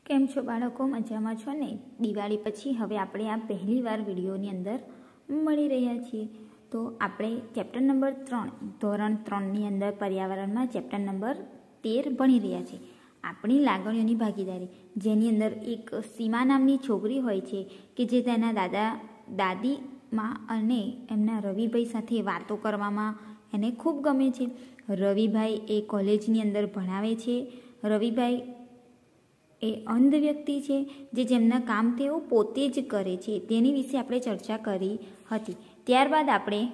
કેમ છો બાળકો? મજામાં છો ને? દિવાળી પછી હવે આપણે આ પહેલી વાર વિડીયોની અંદર મળી રહ્યા છીએ. તો આપણે ચેપ્ટર નંબર 3 ધોરણ 3ની અંદર પર્યાવરણમાં ચેપ્ટર નંબર 13 ભણી રહ્યા છીએ. આપણી લાગણીઓની ભાગીદારી, જેની અંદર એક સીમા નામની છોકરી હોય છે કે જે તેના દાદા દાદીમાં અને એમના રવિભાઈ સાથે વાતો કરવામાં એને ખૂબ ગમે છે. રવિભાઈ એ કોલેજની અંદર ભણાવે છે. રવિભાઈ એ અંધ વ્યક્તિ છે જે જેમના કામ તેઓ પોતે જ કરે છે. તેની વિશે આપણે ચર્ચા કરી હતી. ત્યારબાદ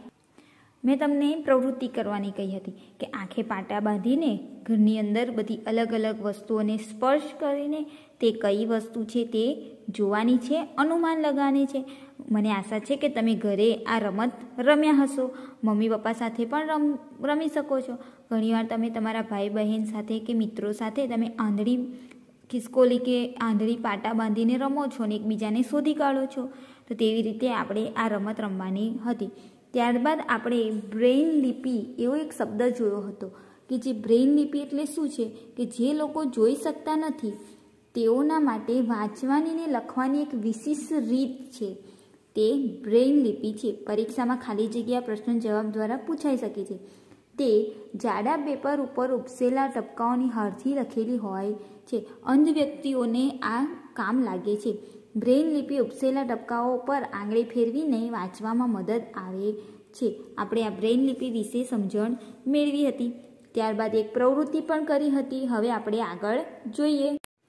મેં તમને પ્રવૃત્તિ કરવાની કહી હતી કે આંખે પાટા બાંધીને ઘરની અંદર બધી અલગ અલગ વસ્તુઓને સ્પર્શ કરીને તે કઈ વસ્તુ છે તે જોવાની છે, અનુમાન લગાવવાની છે. મને આશા છે કે તમે ઘરે આ રમત રમ્યા હશો. મમ્મી પપ્પા સાથે પણ રમી શકો છો. ઘણીવાર તમે તમારા ભાઈ બહેન સાથે કે મિત્રો સાથે તમે આંધળી ખિસકોલી કે આંધળી પાટા બાંધીને રમો છો ને એકબીજાને શોધી કાઢો છો. તો તેવી રીતે આપણે આ રમત રમવાની હતી. ત્યારબાદ આપણે બ્રેઇન લિપિ એવો એક શબ્દ જોયો હતો કે જે બ્રેઇન લિપિ એટલે શું છે કે જે લોકો જોઈ શકતા નથી તેઓના માટે વાંચવાની ને લખવાની એક વિશિષ્ટ રીત છે. તે બ્રેઇન લિપિ છે. પરીક્ષામાં ખાલી જગ્યા પ્રશ્ન જવાબ દ્વારા પૂછાઈ શકે છે. તે જાડા પેપર ઉપર ઉપસેલા ટપકાઓની હારથી લખેલી હોય છે. અંધ વ્યક્તિઓને આ કામ લાગે છે. બ્રેઇન લિપિ ઉપસેલા ટપકાઓ પર આંગળી ફેરવીને વાંચવામાં મદદ આવે છે. આપણે આ બ્રેઇન લિપિ વિશે સમજણ મેળવી હતી. ત્યારબાદ એક પ્રવૃત્તિ પણ કરી હતી. હવે આપણે આગળ જોઈએ.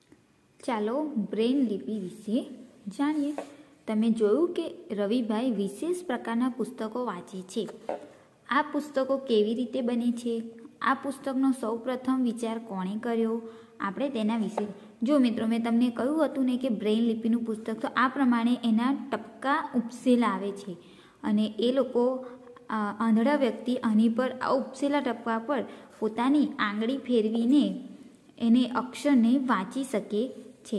ચાલો બ્રેઇન લિપિ વિશે જાણીએ. તમે જોયું કે રવિભાઈ વિશેષ પ્રકારના પુસ્તકો વાંચે છે. આ પુસ્તકો કેવી રીતે બને છે? આ પુસ્તકનો સૌ પ્રથમ વિચાર કોણે કર્યો? આપણે તેના વિશે જો મિત્રો, મેં તમને કહ્યું હતું ને કે બ્રેઇન લિપિનું પુસ્તક, તો આ પ્રમાણે એના ટપકા ઉપસેલા આવે છે અને એ લોકો આંધળા વ્યક્તિ આની પર આ ઉપસેલા ટપકા પર પોતાની આંગળી ફેરવીને એને અક્ષરને વાંચી શકે છે.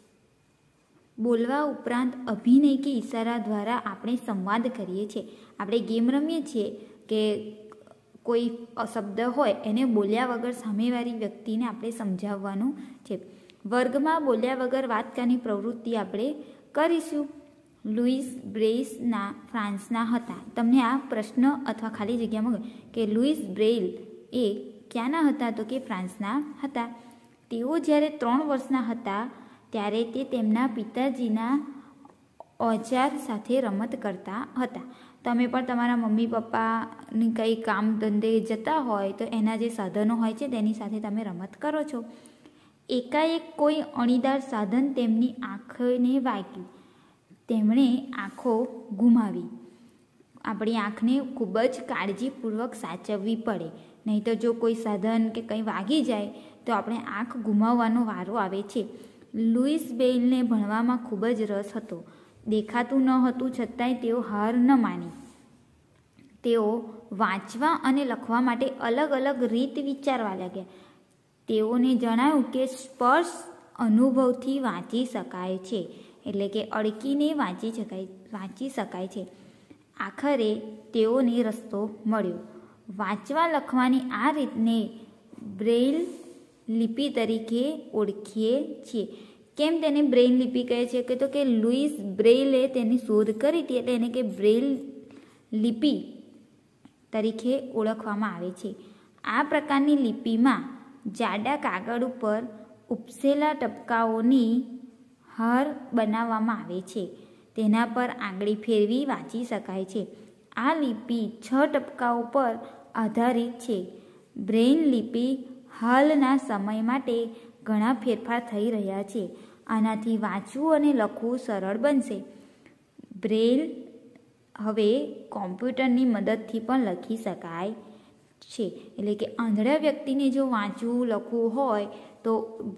બોલવા ઉપરાંત અભિનય કે ઈશારા દ્વારા આપણે સંવાદ કરીએ છીએ. આપણે ગેમ રમીએ છીએ કે કોઈ શબ્દ હોય એને બોલ્યા વગર સામેવાળી વ્યક્તિને આપણે સમજાવવાનું છે. વર્ગમાં બોલ્યા વગર વાત કરવાની પ્રવૃત્તિ આપણે કરીશું. લુઈસ બ્રેઇલ ફ્રાન્સના હતા. તમને આ પ્રશ્ન અથવા ખાલી જગ્યામાં કે લુઈસ બ્રેઇલ એ ક્યાંના હતા? તો કે ફ્રાન્સના હતા. તેઓ જ્યારે 3 વર્ષના હતા ત્યારે તે તેમના પિતાજીના ઓજાર સાથે રમત કરતા હતા. તમે પણ તમારા મમ્મી પપ્પાની કંઈ કામ ધંધે જતા હોય તો એના જે સાધનો હોય છે તેની સાથે તમે રમત કરો છો. એકાએક કોઈ અણીદાર સાધન તેમની આંખને વાગ્યું. તેમણે આંખો ગુમાવી. આપણી આંખને ખૂબ જ કાળજીપૂર્વક સાચવવી પડે, નહીં તો જો કોઈ સાધન કે કંઈ વાગી જાય તો આપણે આંખ ગુમાવવાનો વારો આવે છે. લુઈસ બ્રેઇલને ભણવામાં ખૂબ જ રસ હતો. દેખાતું ન હતું છતાંય તેઓ હાર ન માની. તેઓ વાંચવા અને લખવા માટે અલગ અલગ રીત વિચારવા લાગ્યા. તેઓને જણાવ્યું કે સ્પર્શ અનુભવથી વાંચી શકાય છે, એટલે કે અડકીને વાંચી શકાય છે. આખરે તેઓને રસ્તો મળ્યો. વાંચવા લખવાની આ રીતને બ્રેઇલ લિપિ તરીકે ઓળખીએ છીએ. કેમ તેને બ્રેઇલ લિપિ કહે છે? કે તો કે લુઈસ બ્રેઇલે તેની શોધ કરી હતી એટલે એને કે બ્રેઇલ લિપિ તરીકે ઓળખવામાં આવે છે. આ પ્રકારની લિપિમાં જાડા કાગળ ઉપર ઉપસેલા ટપકાઓની હાર બનાવવામાં આવે છે. તેના પર આંગળી ફેરવી વાંચી શકાય છે. આ લિપિ 6 ટપકાઓ પર આધારિત છે. બ્રેઇલ લિપિ હાલના સમય માટે ઘણા ફેરફાર થઈ રહ્યા છે. આનાથી વાંચવું અને લખવું સરળ બનશે. બ્રેઇલ હવે કોમ્પ્યુટરની મદદથી પણ લખી શકાય છે. એટલે કે આંધળા વ્યક્તિને જો વાંચવું લખવું હોય તો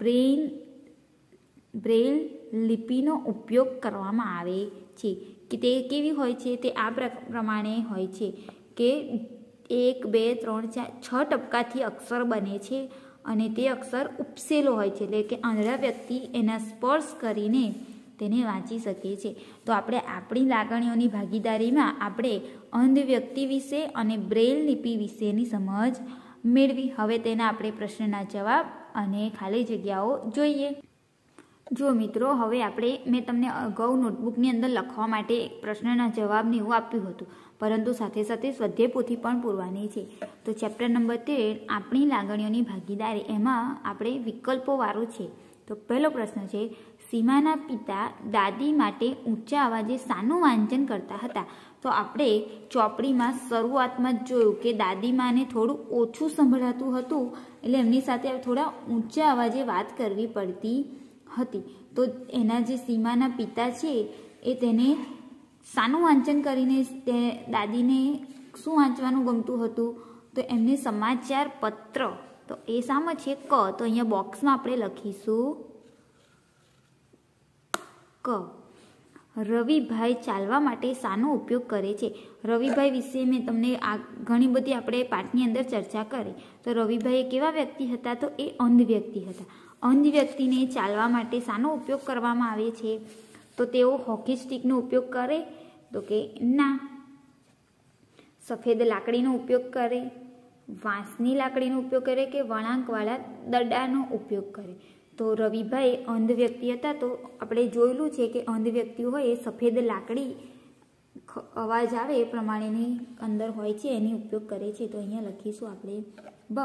બ્રેઇલ લિપિનો ઉપયોગ કરવામાં આવે છે. કે તે કેવી હોય છે? તે આ પ્રમાણે હોય છે કે 1 2 3 4 6 ટપકાથી અક્ષર બને છે અને તે અક્ષર ઉપસેલો હોય છે, એટલે કે આંધળા વ્યક્તિ એના સ્પર્શ કરીને તેને વાંચી શકે છે. તો આપણે આપણી લાગણીઓની ભાગીદારીમાં આપણે અંધ વ્યક્તિ વિશે અને બ્રેઇલ લિપિ વિશેની સમજ મેળવી. હવે તેના આપણે પ્રશ્નના જવાબ અને ખાલી જગ્યાઓ જોઈએ. જો મિત્રો, હવે મેં તમને અગાઉ નોટબુકની અંદર લખવા માટે પ્રશ્નના જવાબને એવું આપ્યું હતું, પરંતુ સાથે સાથે સ્વાધ્યાય પોથી પણ પૂરવાની છે. તો ચેપ્ટર નંબર 13 આપણી લાગણીઓની ભાગીદારી, એમાં આપણે વિકલ્પોવાળું છે. તો પહેલો પ્રશ્ન છે, સીમાના પિતા દાદી માટે ઊંચા અવાજે શાનું વાંચન કરતા હતા? તો આપણે ચોપડીમાં શરૂઆતમાં જ જોયું કે દાદીમાને થોડું ઓછું સંભળાતું હતું, એટલે એમની સાથે થોડા ઊંચા અવાજે વાત કરવી પડતી હતી. તો એના જે સીમાના પિતા છે એ તેને શાનું વાંચન કરીને તે દાદીને શું વાંચવાનું ગમતું હતું? તો એમને સમાચાર પત્ર. તો એ શામાં છે? ક. તો અહીંયા બોક્સમાં આપણે લખીશું ક. રવિભાઈ ચાલવા માટે શાનો ઉપયોગ કરે છે? રવિભાઈ વિશે મેં તમને ઘણી બધી આપણે પાઠની અંદર ચર્ચા કરી. તો રવિભાઈ કેવા વ્યક્તિ હતા? તો એ અંધ વ્યક્તિ હતા. અંધ વ્યક્તિને ચાલવા માટે શાનો ઉપયોગ કરવામાં આવે છે? તો તેઓ હોકી સ્ટિકનો ઉપયોગ કરે? તો કે ના. સફેદ લાકડીનો ઉપયોગ કરે, વાંસની લાકડીનો ઉપયોગ કરે કે વળાંકવાળા દડાનો ઉપયોગ કરે? તો રવિભાઈ અંધ વ્યક્તિ હતા, તો આપણે જોયેલું છે કે અંધ વ્યક્તિ હોય એ સફેદ લાકડી અવાજ આવે એ પ્રમાણેની અંદર હોય છે, એની ઉપયોગ કરે છે. તો અહીંયા લખીશું આપણે બ.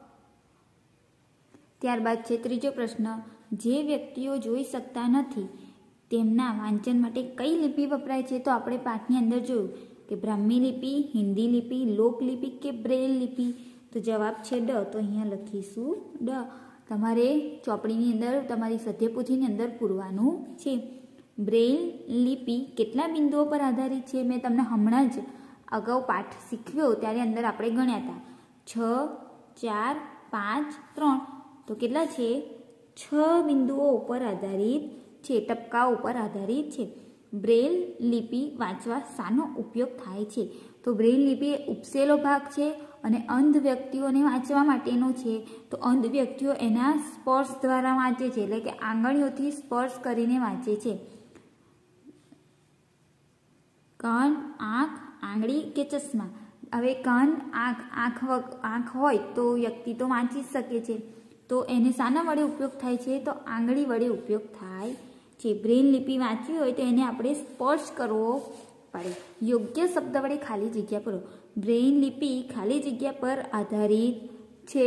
ત્યારબાદ છે ત્રીજો પ્રશ્ન, જે વ્યક્તિઓ જોઈ શકતા નથી તેમના વાંચન માટે કઈ લિપિ વપરાય છે? તો આપણે પાઠની અંદર જોયું કે બ્રાહ્મી લિપિ, હિન્દી લિપિ, લોકલિપિ કે બ્રેલ લિપિ? તો જવાબ છે ડ. તો અહીંયા લખીશું ડ. તમારે ચોપડીની અંદર તમારી સ્વાધ્યાયપોથીની અંદર પૂરવાનું છે. બ્રેલ લિપિ કેટલા બિંદુઓ પર આધારિત છે? મેં તમને હમણાં જ અગાઉ પાઠ શીખવ્યો ત્યારે અંદર આપણે ગણ્યા હતા 6, 4, 5, 3. તો કેટલા છે? 6 બિંદુઓ ઉપર આધારિત છે, ટપકાઓ ઉપર આધારિત છે. બ્રેલ લિપિ વાંચવા શાનો ઉપયોગ થાય છે? તો બ્રેલ લિપિ એ ઉપસેલો ભાગ છે અને અંધ વ્યક્તિઓને વાંચવા માટેનો છે. તો અંધ વ્યક્તિઓ એના સ્પર્શ દ્વારા વાંચે છે, એટલે કે આંગળીઓથી સ્પર્શ કરીને વાંચે છે. કાન, આંખ, આંગળી કે ચશ્મા? હવે કાન, આંખ હોય તો વ્યક્તિ તો વાંચી શકે છે, તો એને શાના વડે ઉપયોગ થાય છે? તો આંગળી વડે ઉપયોગ થાય છે. બ્રેલ લિપિ વાંચવી હોય તો એને આપણે સ્પર્શ કરવો પડે. યોગ્ય શબ્દ વડે ખાલી જગ્યા પૂરો. બ્રેલ લિપિ ખાલી જગ્યા પર આધારિત છે.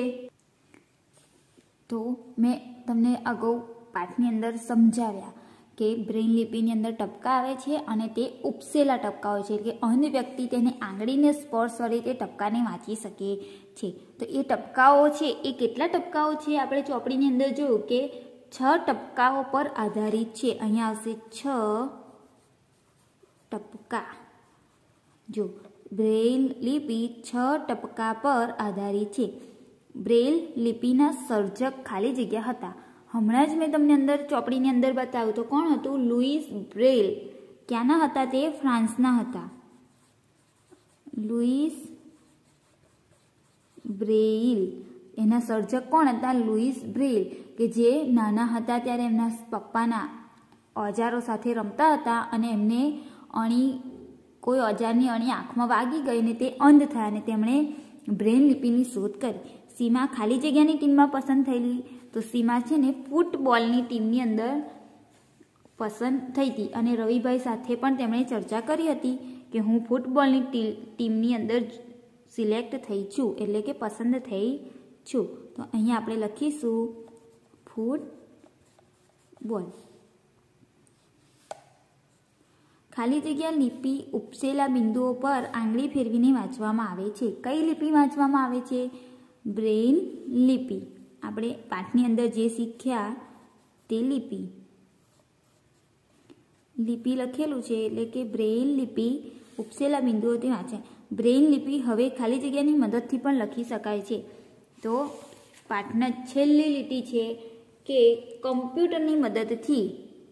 તો મેં તમને અગાઉ પાઠની અંદર સમજાવ્યા કે બ્રેલ લિપિની અંદર ટપકા આવે છે અને તે ઉપસેલા ટપકા હોય છે, એટલે કે અંધ વ્યક્તિ તેને આંગળીને સ્પર્શ વડે તે ટપકાને વાંચી શકે છે. તો એ ટપકાઓ છે એ કેટલા ટપકાઓ છે? આપણે ચોપડીની અંદર જોયું કે 6 ટપકાઓ પર આધારિત છે. અહીંયા આવશે 6 ટપકા. જો બ્રેલ લિપિ 6 ટપકા પર આધારિત છે. બ્રેલ લિપિના સર્જક ખાલી જગ્યા હતા. હમણાં જ મેં તમને અંદર ચોપડીની અંદર બતાવ્યું. તો કોણ હતું? Louis Braille. ક્યાંના હતા તે? ફ્રાન્સના હતા. લુઈસ બ્રેઇલ એના સર્જક કોણ હતા? લુઈસ બ્રેઇલ, કે જે નાના હતા ત્યારે એમના પપ્પાના ઓજારો સાથે રમતા હતા અને એમને કોઈ ઓજારની અણી આંખમાં વાગી ગઈ ને તે અંધ થયા અને તેમણે બ્રેલ લિપિની શોધ કરી. સીમા ખાલી જગ્યાની ટીમમાં પસંદ થયેલી. તો સીમા છે ને ફૂટબોલની ટીમની અંદર પસંદ થઈ હતી અને રવિભાઈ સાથે પણ તેમણે ચર્ચા કરી હતી કે હું ફૂટબોલની ટીમની અંદર સિલેક્ટ થઈ છું, એટલે કે પસંદ થઈ છું. તો અહીંયા આપણે લખીશું ફૂટબોલ. ખાલી જગ્યા લિપિ ઉપસેલા બિંદુઓ પર આંગળી ફેરવીને વાંચવામાં આવે છે. કઈ લિપિ વાંચવામાં આવે છે? બ્રેલ લિપિ. આપણે પાઠની અંદર જે શીખ્યા તે લિપિ લખેલું છે, એટલે કે બ્રેલ લિપિ ઉપસેલા બિંદુઓથી વાંચે. બ્રેલ લિપિ હવે ખાલી જગ્યાની મદદથી પણ લખી શકાય છે. તો પાઠના છેલ્લી લીટી છે કે કમ્પ્યુટરની મદદથી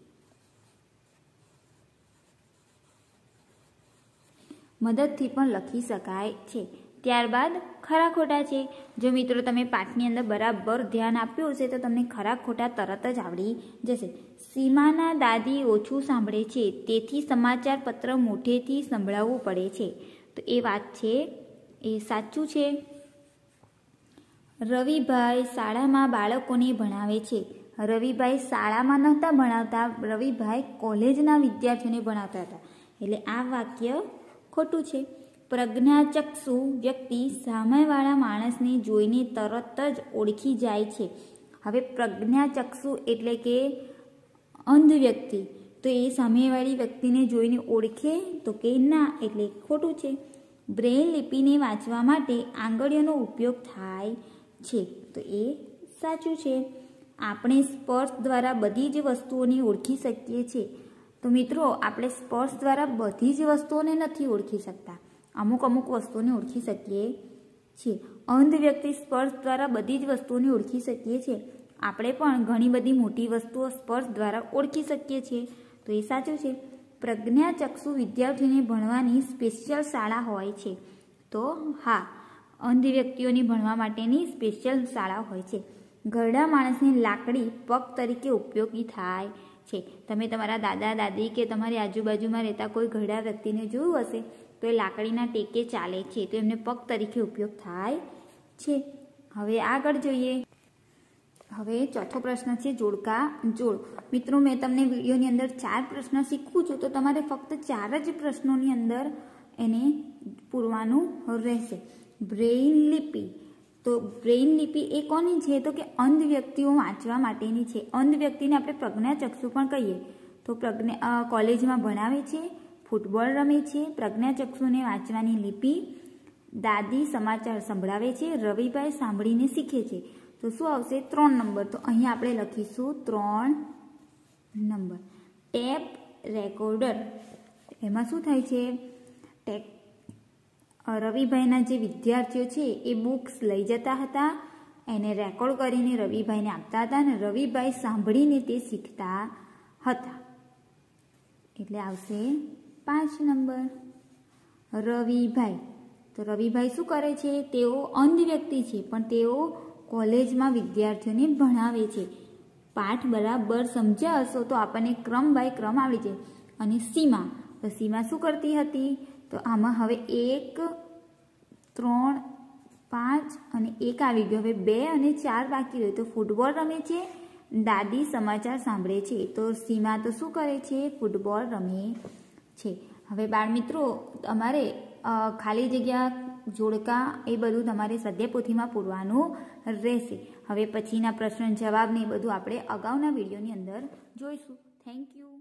પણ લખી શકાય છે. ત્યારબાદ ખરા ખોટા છે. જો મિત્રો તમે પાઠની અંદર બરાબર ધ્યાન આપ્યું હશે તો તમને ખરા ખોટા તરત જ આવડી જશે. સીમાના દાદી ઓછું સાંભળે છે, તેથી સમાચાર પત્ર મોઢેથી સંભળાવવું પડે છે. તો એ વાત છે એ સાચું છે. રવિભાઈ શાળામાં બાળકોને ભણાવે છે. રવિભાઈ શાળામાં નહોતા ભણાવતા, રવિભાઈ કોલેજના વિદ્યાર્થીઓને ભણાવતા હતા. એટલે આ વાક્ય ખોટું છે. પ્રજ્ઞાચક્ષુ વ્યક્તિ સામેવાળા માણસને જોઈને તરત જ ઓળખી જાય છે. હવે પ્રજ્ઞાચક્ષુ એટલે કે અંધ વ્યક્તિ, તો એ સામેવાળી વ્યક્તિને જોઈને ઓળખે તો કે ના, એટલે ખોટું છે. બ્રેઇલ લિપિને વાંચવા માટે આંગળીઓનો ઉપયોગ થાય છે, તો એ સાચું છે. આપણે સ્પર્શ દ્વારા બધી જ વસ્તુઓને ઓળખી શકીએ છીએ. તો મિત્રો, આપણે સ્પર્શ દ્વારા બધી જ વસ્તુઓને નથી ઓળખી શકતા, અમુક વસ્તુઓને ઓળખી શકીએ છીએ. અંધ વ્યક્તિ સ્પર્શ દ્વારા બધી જ વસ્તુઓને ઓળખી શકીએ છીએ. આપણે પણ ઘણી બધી મોટી વસ્તુઓ સ્પર્શ દ્વારા ઓળખી શકીએ છીએ, તો એ સાચું છે. પ્રજ્ઞાચક્ષુ વિદ્યાર્થીઓને ભણવાની સ્પેશિયલ શાળા હોય છે, તો હા, અંધ વ્યક્તિઓને ભણવા માટેની સ્પેશિયલ શાળા હોય છે. ઘરડા માણસની લાકડી પગ તરીકે ઉપયોગી થાય છે. તમે તમારા દાદા દાદી કે તમારી આજુબાજુમાં રહેતા કોઈ ઘરડા વ્યક્તિને જોયું હશે તો એ લાકડીના ટેકે ચાલે છે, તો એમને પગ તરીકે ઉપયોગ થાય છે. હવે આગળ જોઈએ. હવે ચોથો પ્રશ્ન છે જોડકા જોડ. મિત્રો, મેં તમને વિડીયોની અંદર 4 પ્રશ્ન શીખવું છું, તો તમારે ફક્ત 4 જ પ્રશ્નોની અંદર એને પૂરવાનું રહેશે. બ્રેઇલ લિપિ, તો બ્રેઇલ લિપિ એ કોની છે? તો કે અંધ વ્યક્તિઓ વાંચવા માટેની છે. અંધ વ્યક્તિને આપણે પ્રજ્ઞાચક્ષુ પણ કહીએ. તો કોલેજમાં ભણાવે છે, ફૂટબોલ રમે છે, પ્રજ્ઞાચક્ષુને વાંચવાની લિપિ, દાદી સમાચાર સંભળાવે છે, રવિભાઈ સાંભળીને શીખે છે. તો શું આવશે? 3 નંબર. તો અહીં આપણે લખીશું 3 નંબર. ટેપ રેકોર્ડર, એમાં શું થાય છે? રવિભાઈના જે વિદ્યાર્થીઓ છે એ બુક્સ લઈ જતા હતા, એને રેકોર્ડ કરીને રવિભાઈને આપતા હતા અને રવિભાઈ સાંભળીને તે શીખતા હતા. એટલે આવશે 5 નંબર. રવિભાઈ, તો રવિભાઈ શું કરે છે? તેઓ અંધ વ્યક્તિ છે, પણ તેઓ કોલેજમાં વિદ્યાર્થીઓને ભણાવે છે. પાઠ બરાબર સમજ્યા હશો તો આપણને ક્રમ બાય ક્રમ આવી જાય. અને સીમા, તો સીમા શું કરતી હતી? તો આમાં હવે 1, 3, 5 અને 1 આવી ગયો. હવે 2 અને 4 બાકી રહ્યો. તો ફૂટબોલ રમે છે, દાદી સમાચાર સાંભળે છે. તો સીમા તો શું કરે છે? ફૂટબોલ રમે છે. હવે બાળ મિત્રો, તમારે ખાલી જગ્યા, જોડકા એ બધું તમારે સ્વાધ્યાયપોથીમાં પૂરવાનું રહેશે. હવે પછીના પ્રશ્ન જવાબ ને એ બધું આપણે અગાઉના વિડીયોની અંદર જોઈશું. Thank you.